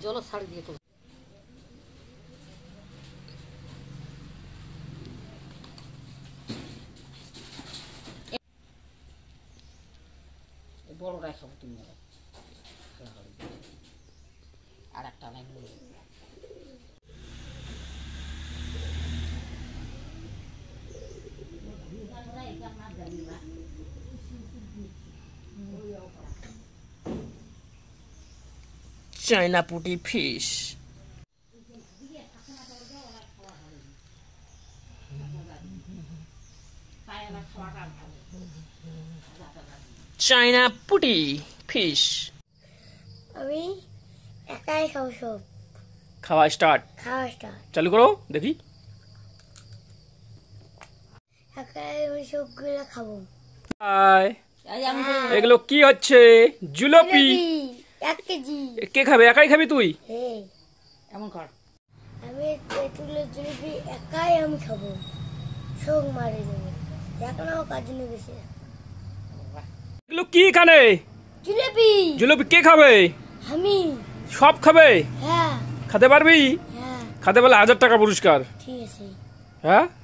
জল ছাড় দিয়ে তো বড়টাই খাবো তুমি আর একটা নাই China putty fish. China putty fish. अभी एकाई खाओ सब खावा स्टार्ट चालू करो देखी एकाई আমি সবগুলো খাবো হাই এগুলো কি হচ্ছে জিলাপি 1 কেজি কে খাবে একাই খাবি তুই হ্যাঁ এমন কর আমি তেঁতুলের জিলাপি একাই আমি খাবো সব মারি দেব একনাও কাজ নেই বেশি এগুলো কি এখানে জিলাপি জিলাপি কে খাবে আমি সব খাবে হ্যাঁ খেতে পারবি হ্যাঁ খেতে পারলে 1000 টাকা পুরস্কার ঠিক আছে হ্যাঁ